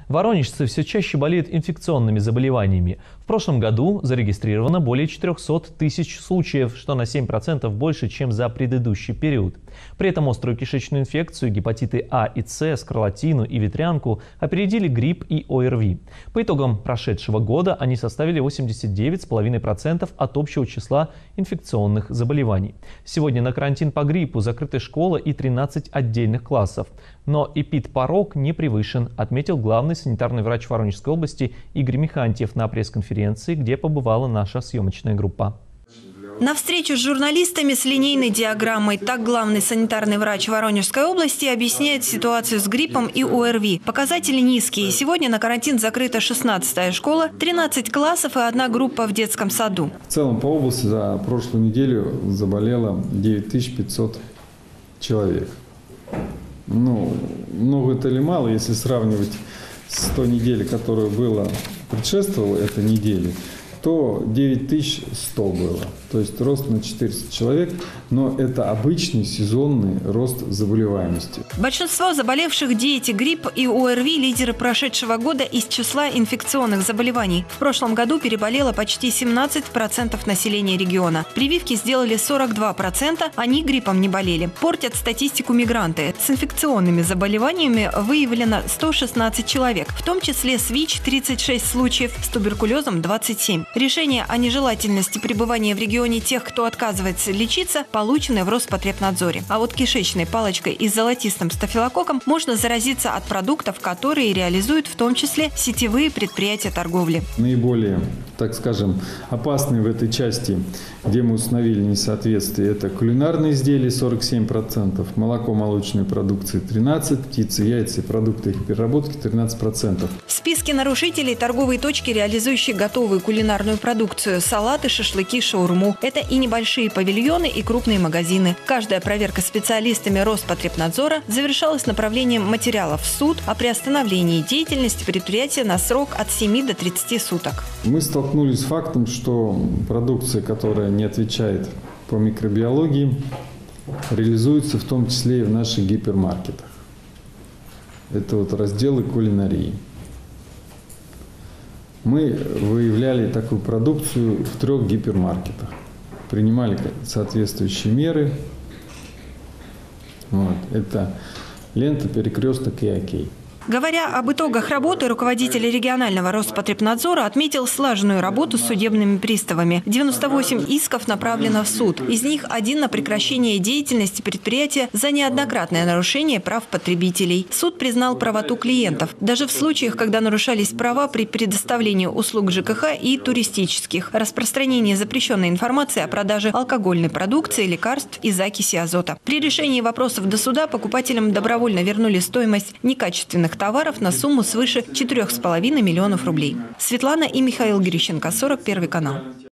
Воронежцы все чаще болеют инфекционными заболеваниями. В прошлом году зарегистрировано более 400 тысяч случаев, что на 7% больше, чем за предыдущий период. При этом острую кишечную инфекцию, гепатиты А и С, скарлатину и ветрянку опередили грипп и ОРВИ. По итогам прошедшего года они составили 89,5% от общего числа инфекционных заболеваний. Сегодня на карантин по гриппу закрыты школы и 13 отдельных классов. Но эпидпорог не превышен, отметил главный санитарный врач Воронежской области Игорь Михантьев на пресс-конференции, где побывала наша съемочная группа. На встречу с журналистами с линейной диаграммой так главный санитарный врач Воронежской области объясняет ситуацию с гриппом и ОРВИ. Показатели низкие. Сегодня на карантин закрыта 16-я школа, 13 классов и 1 группа в детском саду. В целом по области за прошлую неделю заболело 9500 человек. Много это или мало, если сравнивать с той неделей, которая предшествовала этой неделе, то 9100 было. То есть рост на 400 человек, но это обычный сезонный рост заболеваемости. Большинство заболевших дети, грипп и ОРВИ – лидеры прошедшего года из числа инфекционных заболеваний. В прошлом году переболело почти 17% населения региона. Прививки сделали 42%, они гриппом не болели. Портят статистику мигранты. С инфекционными заболеваниями выявлено 116 человек, в том числе с ВИЧ – 36 случаев, с туберкулезом – 27. Решение о нежелательности пребывания в регионе тех, кто отказывается лечиться, получены в Роспотребнадзоре. А вот кишечной палочкой и золотистым стафилококком можно заразиться от продуктов, которые реализуют в том числе сетевые предприятия торговли. Наиболее, так скажем, опасные в этой части, где мы установили несоответствие, это кулинарные изделия 47%, молоко, молочные продукции 13%, птицы, яйца и продукты их переработки 13%. В списке нарушителей торговые точки, реализующие готовую кулинарную продукцию, салаты, шашлыки, шаурму. Это и небольшие павильоны, и крупные магазины. Каждая проверка специалистами Роспотребнадзора завершалась направлением материалов в суд о приостановлении деятельности предприятия на срок от 7 до 30 суток. Мы столкнулись с фактом, что продукция, которая не отвечает по микробиологии, реализуется в том числе и в наших гипермаркетах. Это разделы кулинарии. Мы выявляли такую продукцию в 3 гипермаркетах. Принимали соответствующие меры. Это лента, перекресток и окей. Говоря об итогах работы, руководитель регионального Роспотребнадзора отметил слаженную работу с судебными приставами. 98 исков направлено в суд. Из них 1 на прекращение деятельности предприятия за неоднократное нарушение прав потребителей. Суд признал правоту клиентов. Даже в случаях, когда нарушались права при предоставлении услуг ЖКХ и туристических. Распространение запрещенной информации о продаже алкогольной продукции, лекарств и закиси азота. При решении вопросов до суда покупателям добровольно вернули стоимость некачественных товаров на сумму свыше 4,5 миллионов рублей. Светлана и Михаил Грищенко, 41 канал.